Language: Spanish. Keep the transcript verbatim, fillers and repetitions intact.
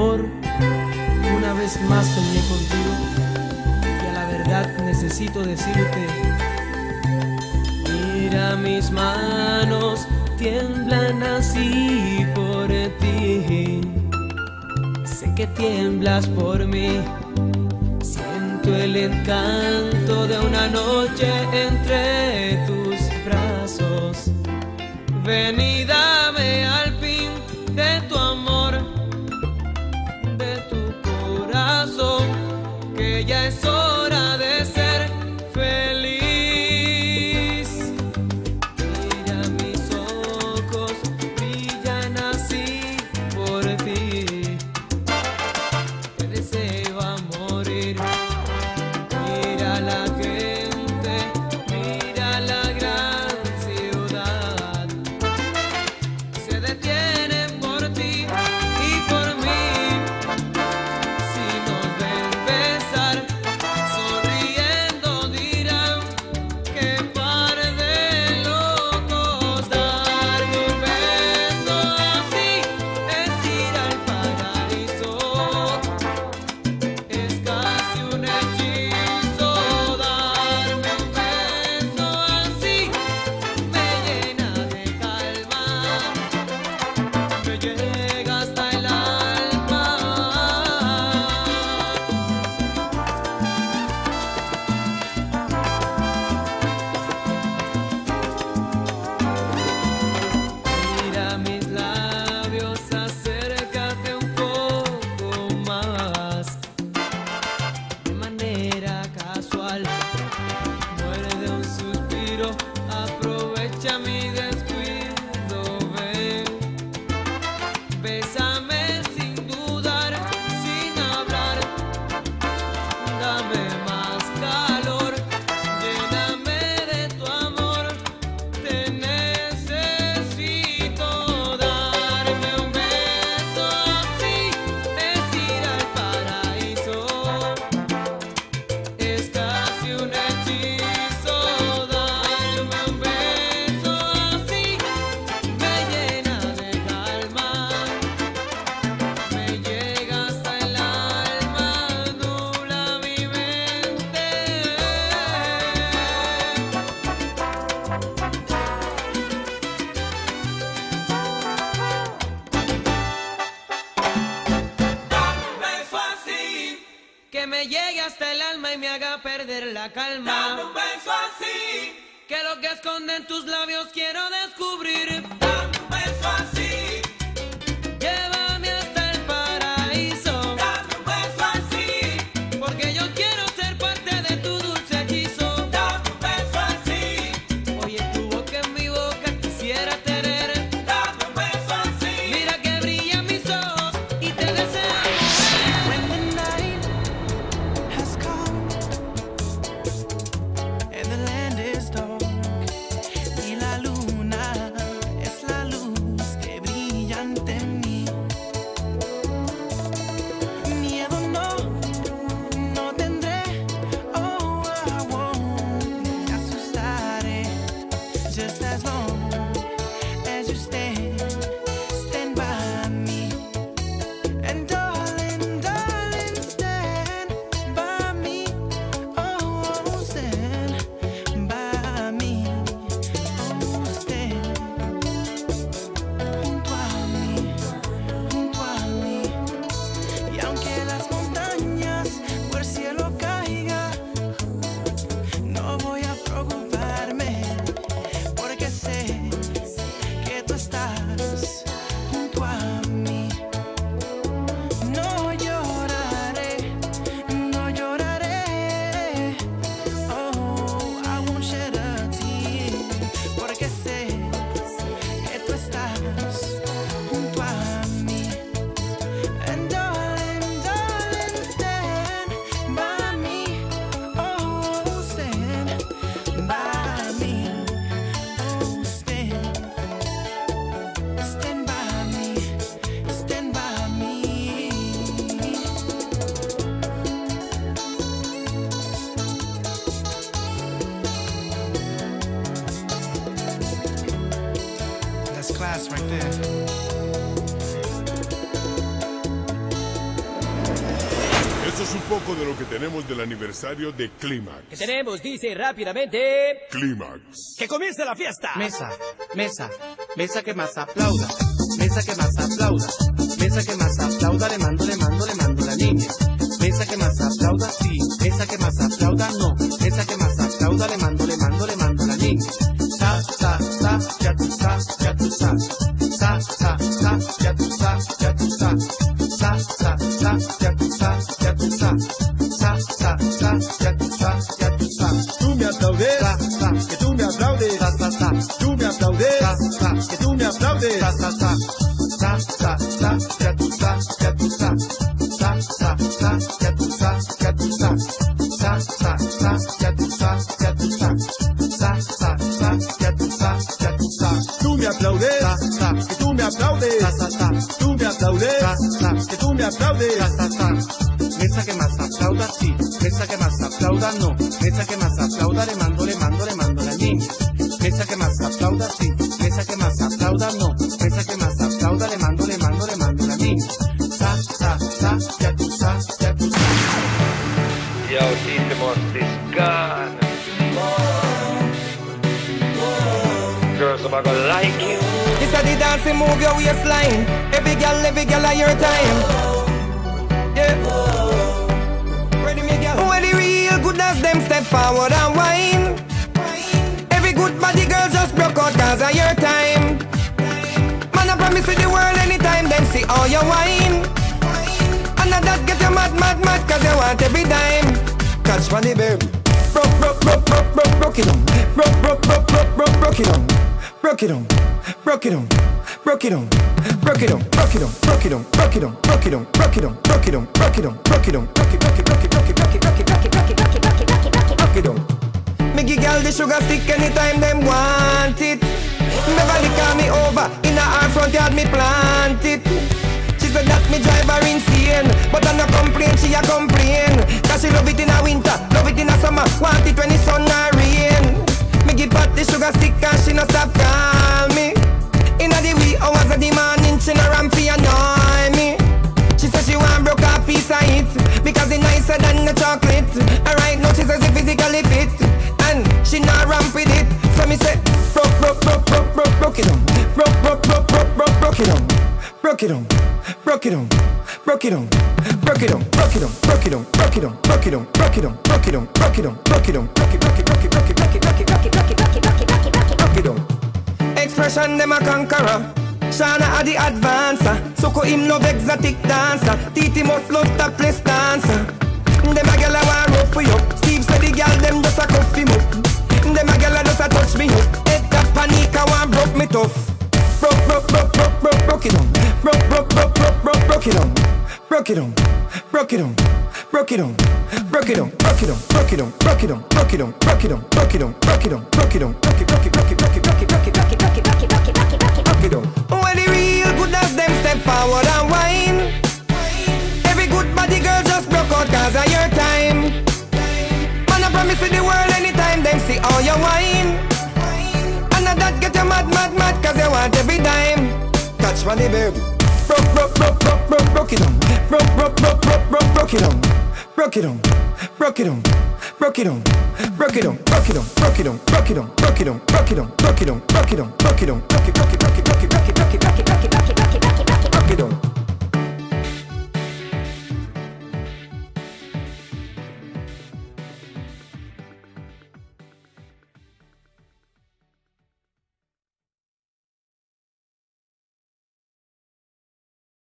amor, una vez más soñé contigo y a la verdad necesito decirte: mira, mis manos tiemblan así por ti. Sé que tiemblas por mí. Siento el encanto de una noche entre tus brazos. Ven y dame al fin de tu amor, de tu corazón, que ya es hora de ser feliz. Mira, mis ojos brillan así por ti. Te deseo a morir. Mira la gente, mira la gran ciudad. Se detienen por ti y por mí. Si nos ven besar, sonriendo dirán: qué par de locos. Darme un beso así es ir al paraíso. Es casi un hechizo. Darme un beso así me llena de calma, me llega hasta el alma. Mira mis labios, acércate un poco más. De manera casual, muerde un suspiro, aprovecha mi descuido, ven. Bésame sin dudar, sin hablar. Dame más calor, lléname de tu amor. Te necesito. Darme un beso así es ir al paraíso. Es casi un hechizo. Darme un beso así me llena de calma, me llega hasta el alma, nubla mi mente. Dame un beso así que me llegue hasta el alma y me haga perder la calma. Dame un beso así que lo que esconden tus labios quiero descubrir. Dame un beso así, llévame hasta el paraíso. Dame un beso así, porque yo quiero ser parte de tu dulce hechizo. Dame un beso así, oye tu boca en mi boca quisiera tener. Dame un beso así, mira que brillan mis ojos y te deseo. When the night has come and the land is dark y la luna es la luz que brilla ante mí. Miedo no, no tendré. Oh, I won't me asustaré. Just as long as you stand, stand by me. And darling, darling, stand by me. Oh, stand by me. Oh, stand junto a mí, junto a mí. Y aunque las montañas por el cielo caigan, no voy a preocuparme, porque sé que tú estás junto a mí. No lloraré, no lloraré. Oh, I won't shed a tear, porque sé que tú estás junto a mí. And darling, darling, stand by me. Oh, stand by me. Oh, stand, stand by me, stand by me. That's class right there. Hablemos un poco de lo que tenemos del aniversario de Clímax. ¿Qué tenemos? Dice rápidamente. Clímax. ¡Que comience la fiesta! Mesa, mesa, mesa que más aplauda. Mesa que más aplauda. Mesa que más aplauda, le mando, le mando, le mando la niña. Mesa que más aplauda, sí. Mesa que más aplauda, no. Mesa que más aplauda, le mando, le mando, le mando la niña. Sa, sa, sa, ya tú sa, ya tú sa. Sa, sa, sa, ya tú sa, ya tú sa. Sa, sa, sa, ya tú sa, ya tú sa. Sa, sa, sa, ya tú sa, ya tú sa. Tú me aplaudes, Sa, sa, que tú me aplaudes, sa, sa, sa. tú me aplaudes, Sa, sa, que tú me aplaudes. sa, sa, sa. Sa, sa, sa, ya tú sa, ya tú sa. Sa, sa, sa, ya tú sa, ya tú sa. Sa, sa, sa, ya tú sa, ya tú sa. Sa, sa, sa, ya tú sa, ya tú sa. Tú me aplaudes, Sa, sa, que tú me aplaudes, sa, sa, sa. tú me aplaudes, Sa, sa, que tú me aplaudes. sa, sa, sa. Mesa que más aplauda, sí. Mesa que más aplauda, no. Mesa que más aplauda, le mando, le mando, le mando la niña. Mesa que más aplauda, sí. Mesa que más aplauda, no. Mesa que más aplauda, le mando, le mando, le mando la niña. Sa, sa, sa, ya tú sa, ya tú sa. Yo, T-Timos, this gun. Girls are gonna like you. This a the dancing move your waistline. Every girl, every girl at your time. Yeah. Ready me girl. When the real goodness them step forward and whine. Every good body girl just broke out cause of your time. Man I promise you the world anytime them see all your wine. And that get you mad, mad, mad cause you want every dime. Catch money baby. Broke, broke, broke, broke, broke, broke it on. Broke, broke, broke, broke, broke, broke it on. Broke it on, broke it on, broke it on, broke it on, broke it on, broke it on, broke it on, broke it on, broke it on, broke it on, broke it on, broke it on, broke it, broke it, broke it, broke it, broke it, broke it, broke it, broke it, broke it, broke it, broke it, broke it, broke it on. Me give girl the sugar stick anytime them want it. Beverly call me over, in her front yard me plant it. She said that me drive her insane, but I no complain, she a complain. Cause she love it in a winter, love it in a summer, want it when it's sun or rain. Me give her the sugar stick and she no stop call me. Inna the wee hours of the morning she no ramp fi annoy me. She says she want broke a piece of it because it nicer than the chocolate. And right now she says it physically fit and she not ramp with it. So me say broke, broke, broke, broke, broke, broke it on. Broke, broke, broke, broke, broke, broke it on. Broke it on, broke it on, broke it on, broke it on, broke it on, broke it on, broke it on, broke it on, broke it on, broke it on, broke it on, broke it on, broke it, broke it, broke it, broke it, broke it, broke it, broke it, broke it, broke it, broke it, broke it, broke it, broke it on. Expression them a conqueror. Shana a the advancer. Soko him love exotic dancer. Titi must love topless dancer. Them a gyal a want rough for you. Steve said the gyal them just a cuff him up. Them a gyal a just a touch me up. Head that panic a want broke me tough. Broke, broke, broke, broke, broke, broke it on. Broke, broke, broke, broke, broke, broke it on. Broke it on, broke it on, broke it on, broke it on, broke it on, broke it on, broke it on, broke it on, broke it on, broke it on, broke it on, broke it on, broke it, broke it, broke it, broke it, broke it, broke it, broke it, broke it, broke it, broke it, broke it, broke it, broke it on. When the real good as them step forward and whine. Every good body girl just broke out cause of your time. Man I promise you the world anytime them see all your wine. And that get you mad, mad, mad cause you want every dime. Catch money baby. Broke, broke, broke, broke, broke, broke it on. Broke, broke, broke, broke, broke, broke it on. Broke it on, broke it on, broke it on, broke it on, broke it on, broke it on, broke it on, broke it on, broke it on, broke it on, broke it on, broke it on, broke it, broke it, broke it, broke it, broke it, broke it, broke it, broke it, broke it, broke it, broke it, broke it.